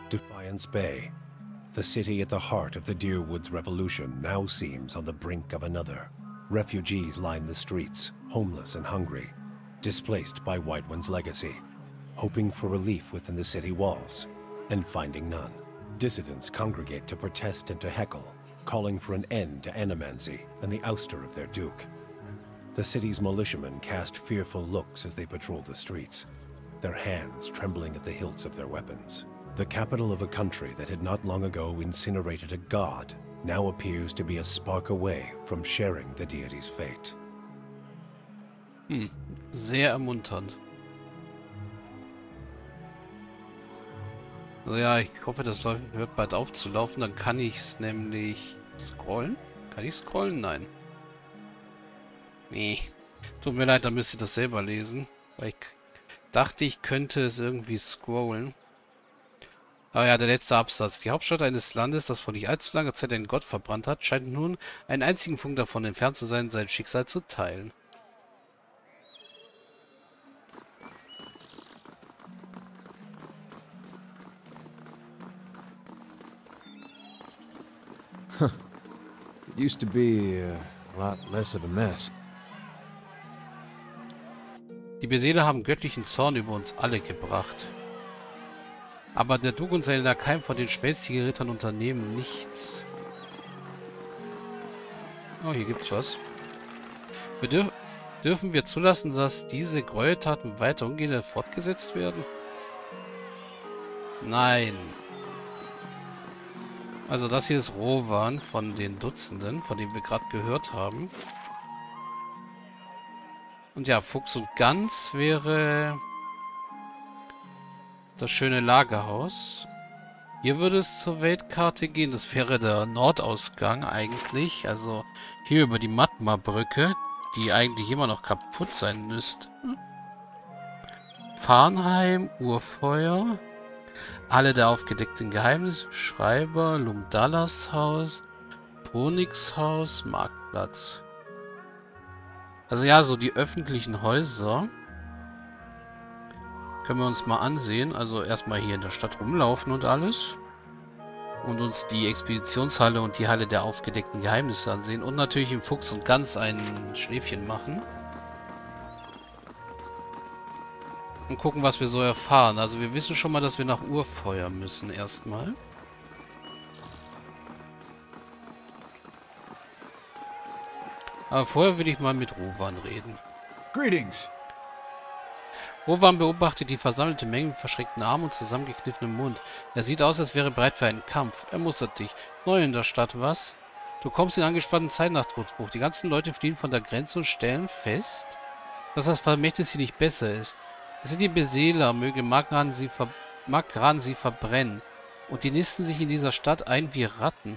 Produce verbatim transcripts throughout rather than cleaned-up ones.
Defiance Bay, the city at the heart of the Deerwoods Revolution, now seems on the brink of another. Refugees line the streets, homeless and hungry, displaced by White One's legacy, hoping for relief within the city walls, and finding none. Dissidents congregate to protest and to heckle, calling for an end to animancy and the ouster of their duke. The city's militiamen cast fearful looks as they patrol the streets, their hands trembling at the hilts of their weapons. The capital of a country that had not long ago incinerated a god now appears to be a spark away from sharing the deity's fate. Hm, sehr ermunternd. Also ja, ich hoffe, das läuft, hört bald aufzulaufen. Dann kann ich es nämlich scrollen. Kann ich scrollen? Nein. Nee. Tut mir leid, dann müsst ihr das selber lesen. Weil ich dachte, ich könnte es irgendwie scrollen. Aber ja, der letzte Absatz. Die Hauptstadt eines Landes, das vor nicht allzu langer Zeit einen Gott verbrannt hat, scheint nun einen einzigen Punkt davon entfernt zu sein, sein Schicksal zu teilen. Huh. It used to be uh, a lot less of a mess. Die Beseeler haben göttlichen Zorn über uns alle gebracht. Aber der Duke und seine Lakaien von den schmelzigen Rittern unternehmen nichts. Oh, hier gibt's was. Wir dürf dürfen wir zulassen, dass diese Gräueltaten weiter ungehindert fortgesetzt werden? Nein. Also das hier ist Rowan von den Dutzenden, von denen wir gerade gehört haben. Und ja, Fuchs und Gans wäre das schöne Lagerhaus. Hier würde es zur Weltkarte gehen. Das wäre der Nordausgang eigentlich. Also hier über die Matma-Brücke, die eigentlich immer noch kaputt sein müsste. Farnheim, Urfeuer, Halle der aufgedeckten Geheimnisse, Schreiber, Lumdallas Haus, Ponix Haus, Marktplatz. Also ja, so die öffentlichen Häuser können wir uns mal ansehen. Also erstmal hier in der Stadt rumlaufen und alles. Und uns die Expeditionshalle und die Halle der aufgedeckten Geheimnisse ansehen. Und natürlich im Fuchs und Gans ein Schläfchen machen. Und gucken, was wir so erfahren. Also wir wissen schon mal, dass wir nach Urfeuer müssen erstmal. Aber vorher will ich mal mit Rowan reden. Greetings. Rowan beobachtet die versammelte Menge mit verschränkten Armen und zusammengekniffenem Mund. Er sieht aus, als wäre er bereit für einen Kampf. Er mustert dich. Neu in der Stadt, was? Du kommst in angespannten Zeiten nach Trutzbruch. Die ganzen Leute fliehen von der Grenze und stellen fest, dass das Vermächtnis hier nicht besser ist. Es sind die Beseeler, möge Magran sie, ver Magran sie verbrennen. Und die nisten sich in dieser Stadt ein wie Ratten.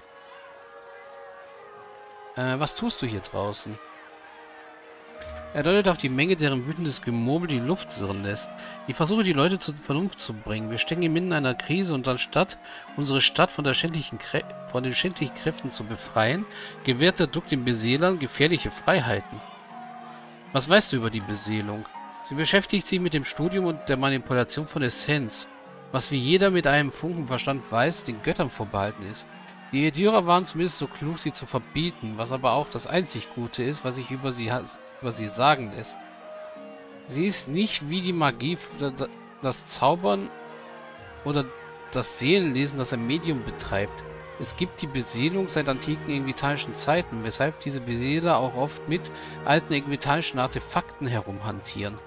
Äh, was tust du hier draußen? Er deutet auf die Menge, deren wütendes Gemurmel die Luft sirren lässt. Ich versuche, die Leute zur Vernunft zu bringen. Wir stecken inmitten einer Krise und anstatt unsere Stadt von, der schändlichen Krä von den schändlichen Kräften zu befreien, gewährt der Duck den Beseelern gefährliche Freiheiten. Was weißt du über die Beseelung? Sie beschäftigt sich mit dem Studium und der Manipulation von Essenz, was wie jeder mit einem Funkenverstand weiß, den Göttern vorbehalten ist. Die Edyrer waren zumindest so klug, sie zu verbieten, was aber auch das einzig Gute ist, was sich über sie, über sie sagen lässt. Sie ist nicht wie die Magie, das Zaubern oder das Seelenlesen, das ein Medium betreibt. Es gibt die Beseelung seit antiken ägyptischen Zeiten, weshalb diese Beseeler auch oft mit alten ägyptischen Artefakten herumhantieren.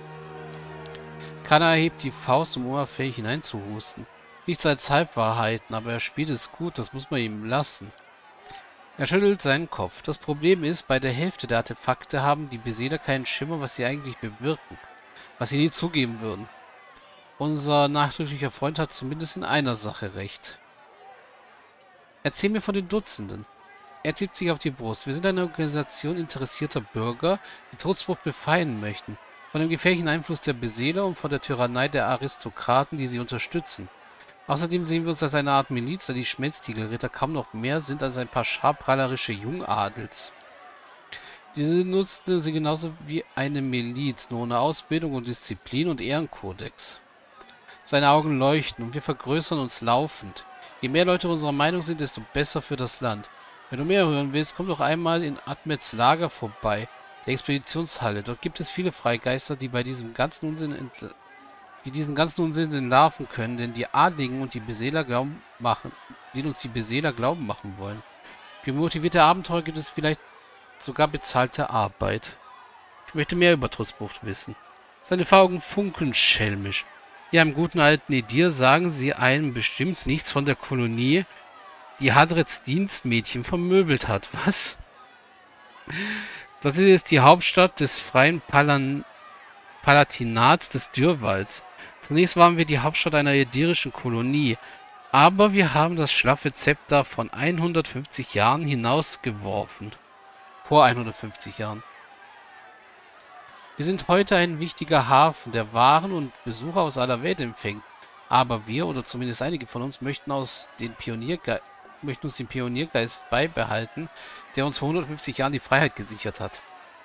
Kana erhebt die Faust, um unauffällig hineinzuhusten. Nichts als Halbwahrheiten, aber er spielt es gut, das muss man ihm lassen. Er schüttelt seinen Kopf. Das Problem ist, bei der Hälfte der Artefakte haben die Beseeler keinen Schimmer, was sie eigentlich bewirken. Was sie nie zugeben würden. Unser nachdrücklicher Freund hat zumindest in einer Sache recht. Erzähl mir von den Dutzenden. Er tippt sich auf die Brust. Wir sind eine Organisation interessierter Bürger, die Trutzbruch befreien möchten. Von dem gefährlichen Einfluss der Beseeler und von der Tyrannei der Aristokraten, die sie unterstützen. Außerdem sehen wir uns als eine Art Miliz, da die Schmelztiegelritter kaum noch mehr sind als ein paar scharprallerische Jungadels. Diese Nutzten sind genauso wie eine Miliz, nur ohne Ausbildung und Disziplin und Ehrenkodex. Seine Augen leuchten und wir vergrößern uns laufend. Je mehr Leute unserer Meinung sind, desto besser für das Land. Wenn du mehr hören willst, komm doch einmal in Admets Lager vorbei, der Expeditionshalle. Dort gibt es viele Freigeister, die bei diesem ganzen Unsinn entl die diesen ganzen Unsinn entlarven können, denn die Adligen und die Beseeler glauben machen, die uns die Beseeler glauben machen wollen. Für motivierte Abenteurer gibt es vielleicht sogar bezahlte Arbeit. Ich möchte mehr über Trutzbucht wissen. Seine Augen funkeln schelmisch. Ja, im guten alten Edir sagen sie einem bestimmt nichts von der Kolonie, die Hadrets Dienstmädchen vermöbelt hat. Was? Das ist die Hauptstadt des freien Palan Palatinats des Dürrwalds. Zunächst waren wir die Hauptstadt einer edirischen Kolonie, aber wir haben das schlaffe Zepter von hundertfünfzig Jahren hinausgeworfen. Vor hundertfünfzig Jahren. Wir sind heute ein wichtiger Hafen, der Waren und Besucher aus aller Welt empfängt. Aber wir, oder zumindest einige von uns, möchten, aus den Pionierge möchten uns den Pioniergeist beibehalten, der uns vor hundertfünfzig Jahren die Freiheit gesichert hat.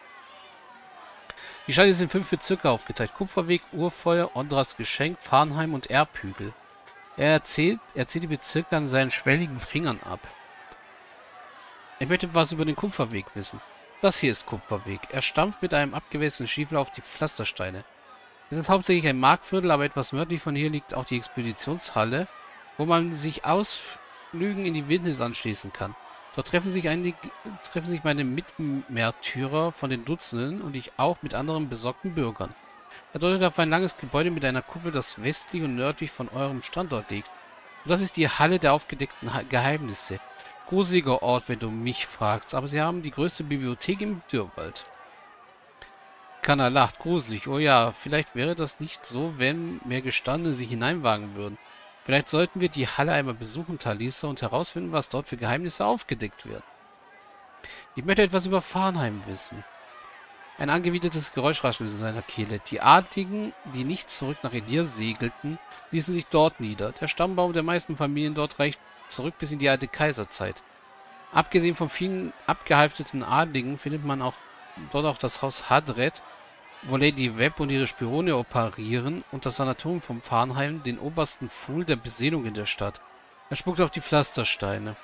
Die Stadt ist in fünf Bezirke aufgeteilt. Kupferweg, Urfeuer, Ondras Geschenk, Farnheim und Erbhügel. Er erzählt, er zählt die Bezirke an seinen schwelligen Fingern ab. Ich möchte etwas über den Kupferweg wissen. Das hier ist Kupferweg. Er stampft mit einem abgewässerten Stiefel auf die Pflastersteine. Es ist hauptsächlich ein Marktviertel, aber etwas nördlich von hier liegt auch die Expeditionshalle, wo man sich Ausflügen in die Wildnis anschließen kann. Dort treffen sich, einige, treffen sich meine Mitmärtyrer von den Dutzenden und ich auch mit anderen besorgten Bürgern. Er deutet auf ein langes Gebäude mit einer Kuppel, das westlich und nördlich von eurem Standort liegt. Und das ist die Halle der aufgedeckten Geheimnisse. Gruseliger Ort, wenn du mich fragst, aber sie haben die größte Bibliothek im Dürrwald. Kanna lacht, gruselig. Oh ja, vielleicht wäre das nicht so, wenn mehr Gestandene sich hineinwagen würden. Vielleicht sollten wir die Halle einmal besuchen, Talisa, und herausfinden, was dort für Geheimnisse aufgedeckt werden. Ich möchte etwas über Farnheim wissen. Ein angewiddertes Geräusch raschelte in seiner Kehle. Die Adligen, die nicht zurück nach Edir segelten, ließen sich dort nieder. Der Stammbaum der meisten Familien dort reicht zurück bis in die alte Kaiserzeit. Abgesehen von vielen abgehalfteten Adligen findet man auch dort auch das Haus Hadret, wo Lady Webb und ihre Spione operieren, und das Sanatorium von Farnheim, den obersten Pfuhl der Beseelung in der Stadt. Er spuckt auf die Pflastersteine.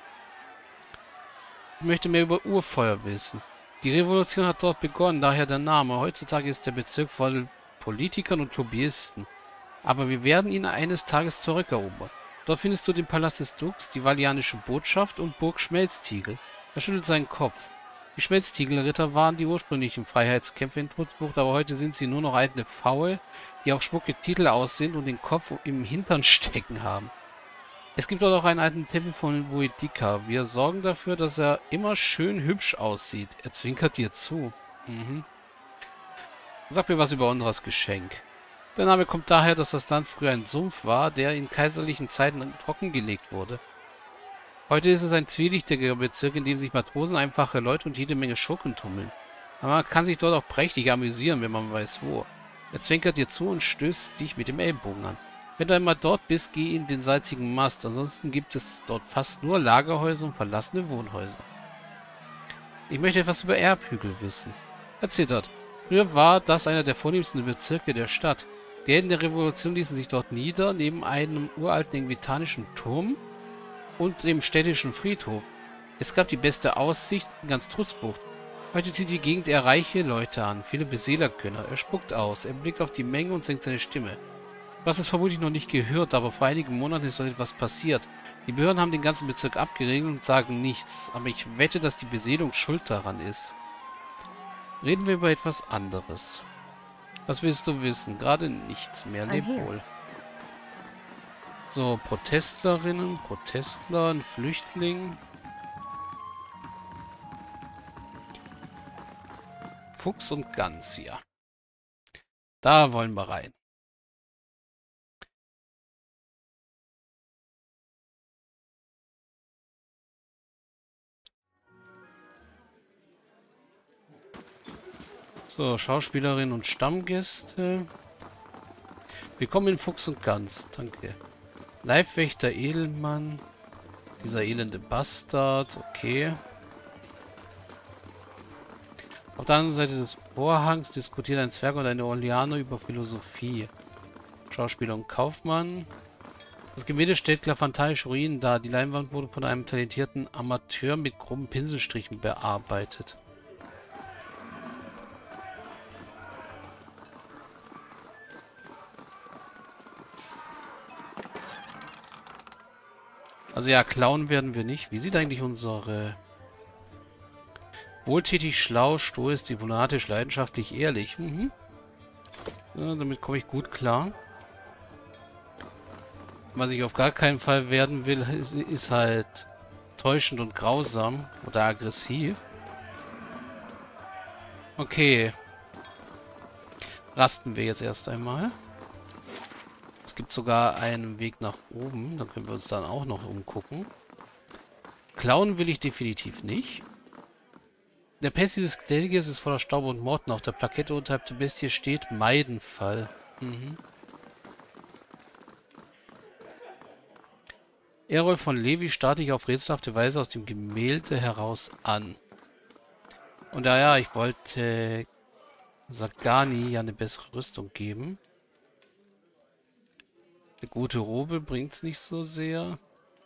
Ich möchte mehr über Urfeuer wissen. Die Revolution hat dort begonnen, daher der Name. Heutzutage ist der Bezirk voll Politikern und Lobbyisten. Aber wir werden ihn eines Tages zurückerobern. Dort findest du den Palast des Dux, die Valianische Botschaft und Burg Schmelztiegel. Er schüttelt seinen Kopf. Die Schmelztiegelritter waren die ursprünglichen Freiheitskämpfer in Trutzbucht, aber heute sind sie nur noch alte Faue, die auf schmucke Titel aussehen und den Kopf im Hintern stecken haben. Es gibt dort auch einen alten Tempel von Voidika. Wir sorgen dafür, dass er immer schön hübsch aussieht. Er zwinkert dir zu. Mhm. Sag mir was über Ondras Geschenk. Der Name kommt daher, dass das Land früher ein Sumpf war, der in kaiserlichen Zeiten trockengelegt wurde. Heute ist es ein zwielichtiger Bezirk, in dem sich Matrosen, einfache Leute und jede Menge Schurken tummeln. Aber man kann sich dort auch prächtig amüsieren, wenn man weiß wo. Er zwinkert dir zu und stößt dich mit dem Ellbogen an. Wenn du einmal dort bist, geh in den salzigen Mast. Ansonsten gibt es dort fast nur Lagerhäuser und verlassene Wohnhäuser. Ich möchte etwas über Erbhügel wissen. Er zittert. Früher war das einer der vornehmsten Bezirke der Stadt. Die Helden der Revolution ließen sich dort nieder, neben einem uralten engvitanischen Turm und dem städtischen Friedhof. Es gab die beste Aussicht in ganz Trutzbucht. Heute zieht die Gegend eher reiche Leute an, viele Beseelergönner. Er spuckt aus, er blickt auf die Menge und senkt seine Stimme. Du hast es vermutlich noch nicht gehört, aber vor einigen Monaten ist dort etwas passiert. Die Behörden haben den ganzen Bezirk abgeregelt und sagen nichts, aber ich wette, dass die Beseelung schuld daran ist. Reden wir über etwas anderes. Was willst du wissen? Gerade nichts mehr. Leb wohl. So, Protestlerinnen, Protestler, ein Flüchtling. Fuchs und Gans hier. Da wollen wir rein. So, Schauspielerin und Stammgäste. Willkommen in Fuchs und Gans. Danke. Leibwächter Edelmann. Dieser elende Bastard. Okay. Auf der anderen Seite des Vorhangs diskutieren ein Zwerg und eine Orleaner über Philosophie. Schauspieler und Kaufmann. Das Gemälde stellt glafantanische Ruinen dar. Die Leinwand wurde von einem talentierten Amateur mit groben Pinselstrichen bearbeitet. Also ja, klauen werden wir nicht. Wie sieht eigentlich unsere... Wohltätig, schlau, stoisch, diplomatisch, leidenschaftlich, ehrlich. Mhm. Ja, damit komme ich gut klar. Was ich auf gar keinen Fall werden will, ist, ist halt täuschend und grausam oder aggressiv. Okay. Rasten wir jetzt erst einmal. Es gibt sogar einen Weg nach oben. Da können wir uns dann auch noch umgucken. Klauen will ich definitiv nicht. Der Pessi des Geldiges ist voller Staub und Motten. Auf der Plakette unterhalb der Bestie steht Meidenfall. Mhm. Errol von Levi starrt dich auf rätselhafte Weise aus dem Gemälde heraus an. Und ja, ja, ich wollte Sagani ja eine bessere Rüstung geben. Eine gute Robe bringt es nicht so sehr.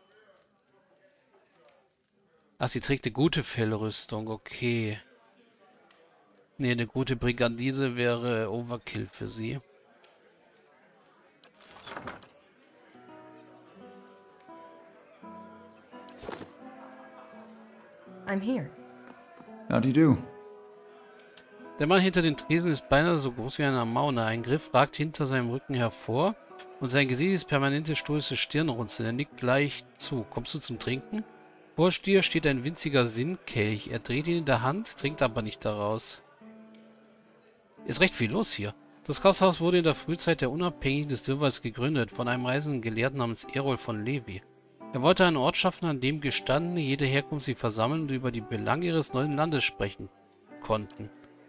Ach, sie trägt eine gute Fellrüstung, okay. Ne, eine gute Brigandise wäre Overkill für sie. I'm here. How do you do? Der Mann hinter den Tresen ist beinahe so groß wie ein Amauna. Ein Griff ragt hinter seinem Rücken hervor und sein Gesicht ist permanente stoische Stirnrunzeln. Er nickt gleich zu. Kommst du zum Trinken? Vor dir steht ein winziger Sinnkelch. Er dreht ihn in der Hand, trinkt aber nicht daraus. Ist recht viel los hier. Das Gasthaus wurde in der Frühzeit der Unabhängigen des Dirwalds gegründet, von einem reisenden Gelehrten namens Errol von Levi. Er wollte einen Ort schaffen, an dem Gestandene jede Herkunft sich versammeln und über die Belange ihres neuen Landes sprechen konnten.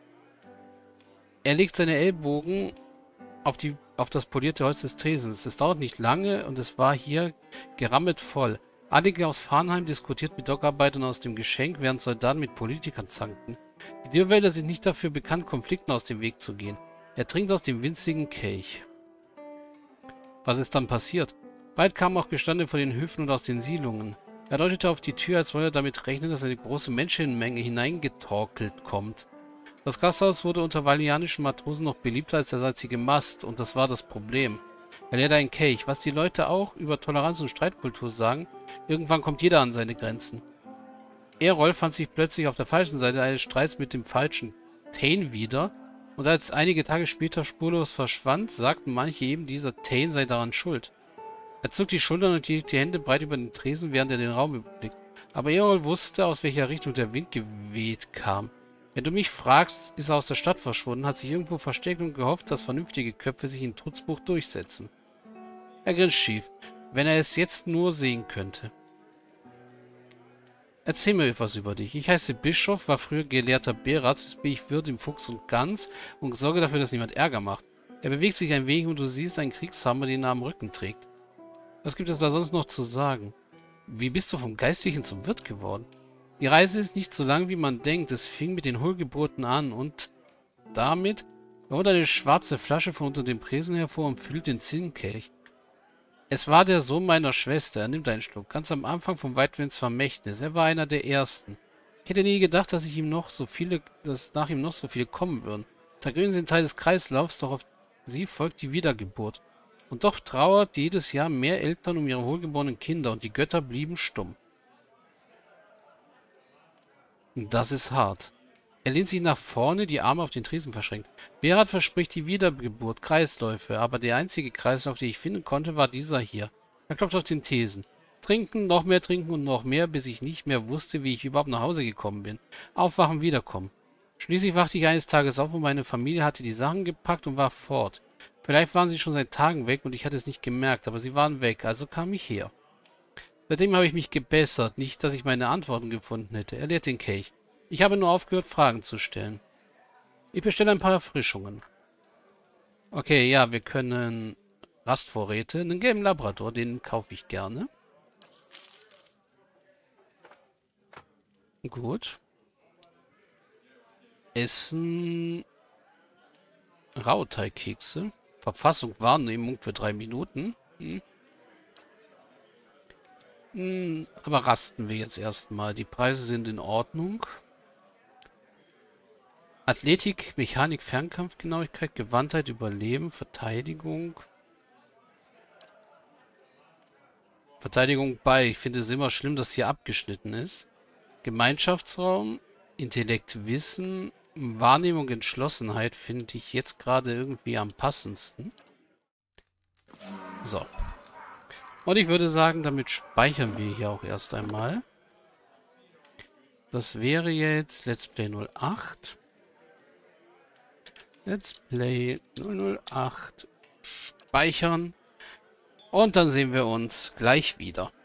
Er legt seine Ellbogen auf, die, auf das polierte Holz des Tresens. Es dauert nicht lange und es war hier gerammelt voll. Einige aus Farnheim diskutiert mit Dockarbeitern aus dem Geschenk, während Soldaten mit Politikern zankten. Die Dirwälder sind nicht dafür bekannt, Konflikten aus dem Weg zu gehen. Er trinkt aus dem winzigen Kelch. Was ist dann passiert? Bald kamen auch Gestandene von den Höfen und aus den Siedlungen. Er deutete auf die Tür, als wolle er damit rechnen, dass eine große Menschenmenge hineingetorkelt kommt. Das Gasthaus wurde unter valianischen Matrosen noch beliebter als der salzige Mast, und das war das Problem. Er leerte einen Kelch, was die Leute auch über Toleranz und Streitkultur sagen. Irgendwann kommt jeder an seine Grenzen. Errol fand sich plötzlich auf der falschen Seite eines Streits mit dem falschen Thane wieder, und als einige Tage später spurlos verschwand, sagten manche eben, dieser Thane sei daran schuld. Er zog die Schultern und hielt die Hände breit über den Tresen, während er den Raum überblickte. Aber Errol wusste, aus welcher Richtung der Wind geweht kam. Wenn du mich fragst, ist er aus der Stadt verschwunden, hat sich irgendwo versteckt und gehofft, dass vernünftige Köpfe sich in Trutzbuch durchsetzen. Er grinst schief, wenn er es jetzt nur sehen könnte. Erzähl mir etwas über dich. Ich heiße Bischof, war früher Gelehrter Beratz, jetzt bin ich Wirt im Fuchs und Gans und sorge dafür, dass niemand Ärger macht. Er bewegt sich ein wenig und du siehst einen Kriegshammer, den er am Rücken trägt. Was gibt es da sonst noch zu sagen? Wie bist du vom Geistlichen zum Wirt geworden? Die Reise ist nicht so lang, wie man denkt. Es fing mit den Hohlgeburten an und damit holt eine schwarze Flasche von unter dem Tresen hervor und füllt den Zinnkelch. Es war der Sohn meiner Schwester. Er nimmt einen Schluck. Ganz am Anfang vom Weitwinds Vermächtnis. Er war einer der Ersten. Ich hätte nie gedacht, dass ich ihm noch so viele, dass nach ihm noch so viele kommen würden. Tagönen sind Teil des Kreislaufs, doch auf sie folgt die Wiedergeburt. Und doch trauert jedes Jahr mehr Eltern um ihre wohlgeborenen Kinder und die Götter blieben stumm. Das ist hart. Er lehnt sich nach vorne, die Arme auf den Tresen verschränkt. Berat verspricht die Wiedergeburt, Kreisläufe, aber der einzige Kreislauf, den ich finden konnte, war dieser hier. Er klopft auf den Tresen. Trinken, noch mehr trinken und noch mehr, bis ich nicht mehr wusste, wie ich überhaupt nach Hause gekommen bin. Aufwachen, wiederkommen. Schließlich wachte ich eines Tages auf und meine Familie hatte die Sachen gepackt und war fort. Vielleicht waren sie schon seit Tagen weg und ich hatte es nicht gemerkt, aber sie waren weg, also kam ich her. Seitdem habe ich mich gebessert, nicht, dass ich meine Antworten gefunden hätte. Er leert den Kelch. Ich habe nur aufgehört, Fragen zu stellen. Ich bestelle ein paar Erfrischungen. Okay, ja, wir können Rastvorräte. Einen gelben Labrador, den kaufe ich gerne. Gut. Essen. Rauteigkekse. Verfassung, Wahrnehmung für drei Minuten. Hm. Hm, aber rasten wir jetzt erstmal. Die Preise sind in Ordnung. Athletik, Mechanik, Fernkampfgenauigkeit, Gewandtheit, Überleben, Verteidigung. Verteidigung bei. Ich finde es immer schlimm, dass hier abgeschnitten ist. Gemeinschaftsraum, Intellekt, Wissen, Wahrnehmung, Entschlossenheit finde ich jetzt gerade irgendwie am passendsten. So. Und ich würde sagen, damit speichern wir hier auch erst einmal. Das wäre jetzt Let's Play null acht. Let's Play null null acht. Speichern. Und dann sehen wir uns gleich wieder.